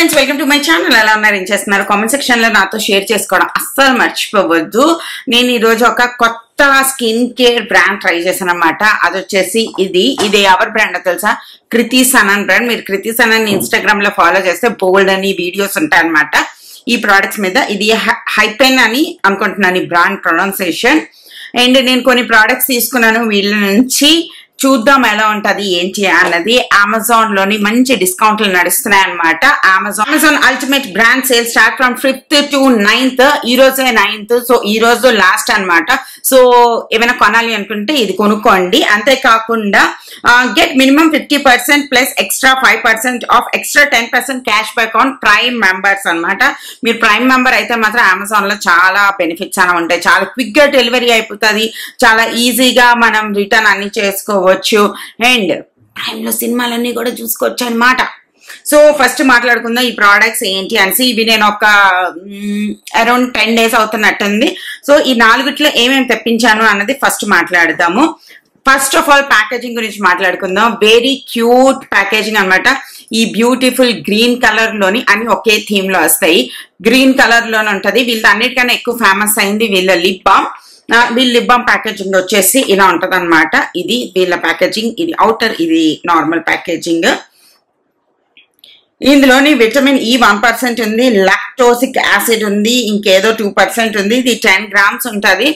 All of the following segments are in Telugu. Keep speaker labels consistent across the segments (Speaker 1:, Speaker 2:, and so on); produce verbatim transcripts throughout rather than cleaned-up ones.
Speaker 1: Friends welcome to my channel. ఎలా ఉన్నారు, ఏం చేస్తున్నారు? కామెంట్ సెక్షన్ లో నాతో షేర్ చేసుకోవడం అస్సలు మర్చిపోవద్దు. నేను ఈ రోజు ఒక కొత్త స్కిన్ కేర్ బ్రాండ్ ట్రై చేశాను అనమాట. అది వచ్చేసి ఇది ఇది ఎవరి బ్రాండ్ తెలుసా? కృతి సనన్ బ్రాండ్. మీరు కృతి సనన్ ఇన్స్టాగ్రామ్ లో ఫాలో చేస్తే బోల్డ్ అని వీడియోస్ ఉంటాయి అనమాట ఈ ప్రొడక్ట్స్ మీద. ఇది హైపెన్ అని అనుకుంటున్నాను ఈ బ్రాండ్ ప్రొనౌన్సియేషన్. అండ్ నేను కొన్ని ప్రొడక్ట్స్ తీసుకున్నాను వీళ్ళ నుంచి. చూద్దాం ఎలా ఉంటది ఏంటి అన్నది. అమెజాన్ లోని మంచి డిస్కౌంట్లు నడుస్తున్నాయి అనమాట. Amazon Amazon ultimate brand sale start from fifth to ninth. ఈ రోజే నైన్త్, సో ఈ రోజు లాస్ట్ అనమాట. సో ఏమైనా కొనాలి అనుకుంటే ఇది కొనుక్కోండి. అంతేకాకుండా get minimum fifty percent plus extra five percent off extra ten percent cash back on prime members అనమాట. మీరు ప్రైమ్ మెంబర్ అయితే మాత్రం అమెజాన్ లో చాలా బెనిఫిట్స్ అని ఉంటాయి. చాలా క్విక్ గా డెలివరీ అయిపోతుంది. చాలా ఈజీగా మనం రిటర్న్ అన్ని చేసుకోవచ్చు. అండ్ ప్రైమ్ లో సినిమాలన్నీ కూడా చూసుకోవచ్చు అనమాట. సో ఫస్ట్ మాట్లాడుకుందాం ఈ ప్రోడక్ట్స్ ఏంటి అనేసి. ఇవి నేను ఒక అరౌండ్ టెన్ డేస్ అవుతున్నట్టుంది. సో ఈ నాలుగిట్లో ఏమేమి తెప్పించాను అన్నది ఫస్ట్ మాట్లాడదాము. ఫస్ట్ ఆఫ్ ఆల్ ప్యాకేజింగ్ గురించి మాట్లాడుకుందాం. వెరీ క్యూట్ ప్యాకేజింగ్ అనమాట. ఈ బ్యూటిఫుల్ గ్రీన్ కలర్ లోని అన్ని ఒకే థీమ్ లో వస్తాయి. గ్రీన్ కలర్ లోనే ఉంటది. వీళ్ళ అన్నిటికన్నా ఎక్కువ ఫేమస్ అయింది వీళ్ళ లిప్ బామ్. వీళ్ళ లిప్ బామ్ ప్యాకేజింగ్ వచ్చేసి ఇలా ఉంటది అనమాట. ఇది వీళ్ళ ప్యాకేజింగ్. ఇది అవుటర్, ఇది నార్మల్ ప్యాకేజింగ్. ఇందులోని విటమిన్ ఈ వన్ పర్సెంట్ ఉంది, లాక్టోసిక్ యాసిడ్ ఉంది, ఇంకేదో టూ పర్సెంట్ ఉంది. ఇది టెన్ గ్రామ్స్ ఉంటది.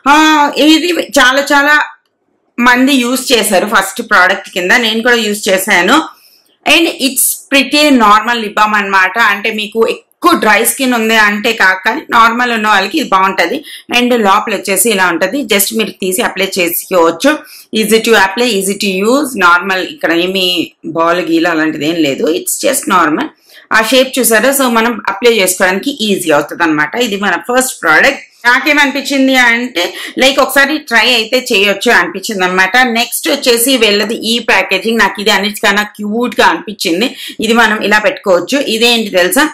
Speaker 1: ఇది చాలా చాలా మంది యూజ్ చేశారు ఫస్ట్ ప్రోడక్ట్ కింద. నేను కూడా యూజ్ చేశాను. And it's pretty normal lip balm అనమాట. అంటే మీకు ఎక్కువ డ్రై స్కిన్ ఉంది అంటే కాక కానీ నార్మల్ ఉన్న వాళ్ళకి ఇది బాగుంటది. అండ్ లోపల వచ్చేసి ఇలా ఉంటది. జస్ట్ మీరు తీసి అప్లై చేసుకోవచ్చు. Easy to apply, easy to use. Normal ఇక్కడ ఏమి బాల్ గీల అలాంటిది ఏం లేదు. It's just normal. ఆ షేప్ చూసారా? సో మనం అప్లై చేసుకోవడానికి ఈజీ అవుతుంది అనమాట. ఇది మన ఫస్ట్ ప్రోడక్ట్. నాకేమనిపించింది అంటే లైక్ ఒకసారి ట్రై అయితే చేయొచ్చు అనిపించింది అనమాట. నెక్స్ట్ వచ్చేసి వెళ్ళది ఈ ప్యాకేజింగ్. నాకు ఇది అన్నిటికన్నా క్యూట్ గా అనిపించింది. ఇది మనం ఇలా పెట్టుకోవచ్చు. ఇదేంటి తెలుసా?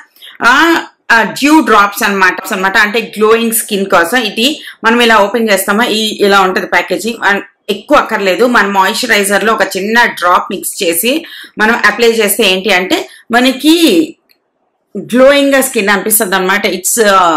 Speaker 1: డ్యూ డ్రాప్స్ అనమాట అనమాట అంటే గ్లోయింగ్ స్కిన్ కోసం. ఇది మనం ఇలా ఓపెన్ చేస్తామా ఈ ఇలా ఉంటది ప్యాకేజింగ్. ఎక్కువ అక్కర్లేదు. మన మాయిశ్చరైజర్ లో ఒక చిన్న డ్రాప్ మిక్స్ చేసి మనం అప్లై చేస్తే ఏంటి అంటే మనకి గ్లోయింగ్ గా స్కిన్ అనిపిస్తుంది అనమాట. ఇట్స్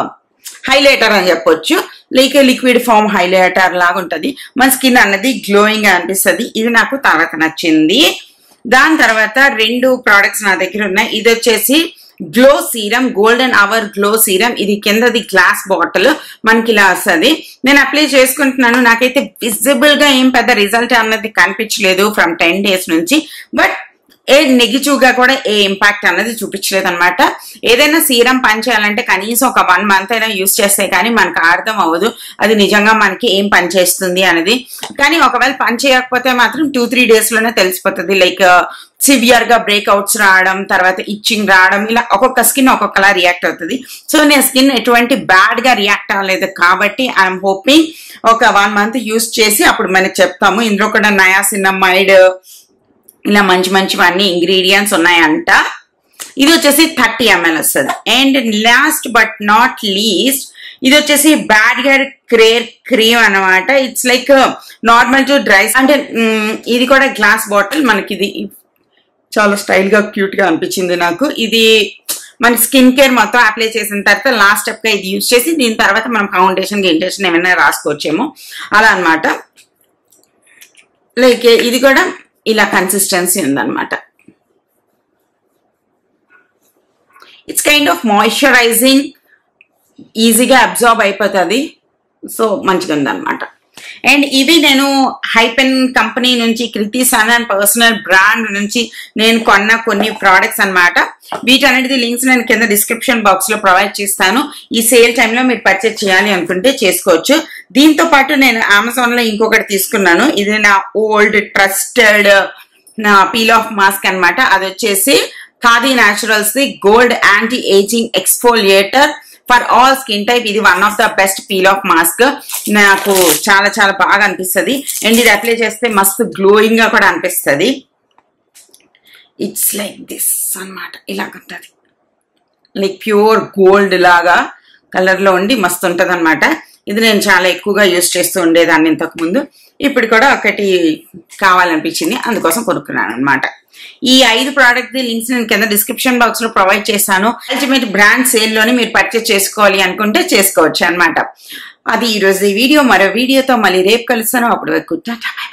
Speaker 1: హైలైటర్ అని చెప్పొచ్చు. లైక్ లిక్విడ్ ఫామ్ హైలైటర్ లాగా ఉంటది. మన స్కిన్ అన్నది గ్లోయింగ్ గా అనిపిస్తుంది. ఇది నాకు తర్వాత నచ్చింది. దాని తర్వాత రెండు ప్రోడక్ట్స్ నా దగ్గర ఉన్నాయి. ఇది వచ్చేసి glow serum, golden hour glow serum. ఇది కిందది గ్లాస్ బాటిల్ మనకి ఇలా వస్తుంది. నేను అప్లై చేసుకుంటున్నాను. నాకైతే విజిబుల్ గా ఏం పెద్ద రిజల్ట్ అన్నది కనిపించలేదు ఫ్రమ్ టెన్ డేస్ నుంచి. బట్ ఏ నెగిటివ్ గా కూడా ఏ ఇంపాక్ట్ అన్నది చూపించలేదు అనమాట. ఏదైనా సీరం పనిచేయాలంటే కనీసం ఒక వన్ మంత్ అయినా యూజ్ చేస్తే కానీ మనకు అర్థం అవ్వదు అది నిజంగా మనకి ఏం పని చేస్తుంది అనేది. కానీ ఒకవేళ పని చేయకపోతే మాత్రం టూ త్రీ డేస్ లోనే తెలిసిపోతుంది. లైక్ సివియర్ గా బ్రేక్అవుట్స్ రావడం, తర్వాత ఇచ్చింగ్ రావడం, ఇలా ఒక్కొక్క స్కిన్ ఒక్కొక్కలా రియాక్ట్ అవుతుంది. సో నేను స్కిన్ ఎటువంటి బ్యాడ్ గా రియాక్ట్ అవ్వలేదు కాబట్టి ఐఎమ్ హోపింగ్ ఒక వన్ మంత్ యూజ్ చేసి అప్పుడు మనకి చెప్తాము. ఇందులో కూడా నయాసినమైడ్ ఇలా మంచి మంచివన్నీ ఇంగ్రీడియంట్స్ ఉన్నాయంట. ఇది వచ్చేసి థర్టీ ఎంఎల్ వస్తుంది. And last but not least ఇది వచ్చేసి బ్యాడ్ హెయిర్ క్రేర్ క్రీమ్ అనమాట. It's like normal to dry. అంటే ఇది కూడా గ్లాస్ బాటిల్. మనకి ఇది చాలా స్టైల్ గా క్యూట్ గా అనిపించింది నాకు. ఇది మన స్కిన్ కేర్ మొత్తం అప్లై చేసిన తర్వాత లాస్ట్ స్టెప్ గా ఇది యూజ్ చేసి దీని తర్వాత మనం ఫౌండేషన్ గిండేషన్ ఏమైనా రాసుకోవచ్చేమో అలా అనమాట. లైక్ ఇది కూడా ఇలా కన్సిస్టెన్సీ ఉందన్నమాట. ఇట్స్ కైండ్ ఆఫ్ మాయిశ్చరైజింగ్, ఈజీగా అబ్జార్బ్ అయిపోతుంది. సో మంచిగా ఉందన్నమాట. అండ్ ఇవి నేను హైపెన్ కంపెనీ నుంచి, కృతి సనన్ పర్సనల్ బ్రాండ్ నుంచి నేను కొన్న కొన్ని ప్రోడక్ట్స్ అనమాట. వీటన్నిటిది లింక్స్ నేను కింద డిస్క్రిప్షన్ బాక్స్ లో ప్రొవైడ్ చేస్తాను. ఈ సేల్ టైంలో మీరు పర్చేజ్ చేయాలి అనుకుంటే చేసుకోవచ్చు. దీంతో పాటు నేను అమెజాన్ లో ఇంకొకటి తీసుకున్నాను. ఇది నా ఓల్డ్ ట్రస్టెడ్ నా పీల్ ఆఫ్ మాస్క్ అనమాట. అది వచ్చేసి Khadi naturals the gold anti ageing exfoliator for all skin type. ఇది one of the best peel off mask. నాకు చాలా చాలా బాగా అనిపిస్తుంది. అండ్ ఇది అప్లై చేస్తే మస్తు గ్లోయింగ్ గా కూడా అనిపిస్తుంది. ఇట్స్ లైక్ దిస్ అనమాట. ఇలాగుంటది. లైక్ ప్యూర్ గోల్డ్ లాగా కలర్ లో ఉండి మస్తు ఉంటది అనమాట. ఇది నేను చాలా ఎక్కువగా యూజ్ చేస్తూ ఉండేదాన్ని ఇంతకు ముందు. ఇప్పుడు కూడా ఒకటి కావాలనిపించింది, అందుకోసం కొనుక్కున్నాను అనమాట. ఈ ఐదు ప్రోడక్ట్ లింక్స్ నేను కింద డిస్క్రిప్షన్ బాక్స్ లో ప్రొవైడ్ చేశాను. అల్టిమేట్ బ్రాండ్ సేల్ లోని మీరు పర్చేస్ చేసుకోవాలి అనుకుంటే చేసుకోవచ్చు అన్నమాట. అది ఈ రోజు ఈ వీడియో. మరో వీడియోతో మళ్ళీ రేపు కలుస్తాను. అప్పుడు వరకు టాటా.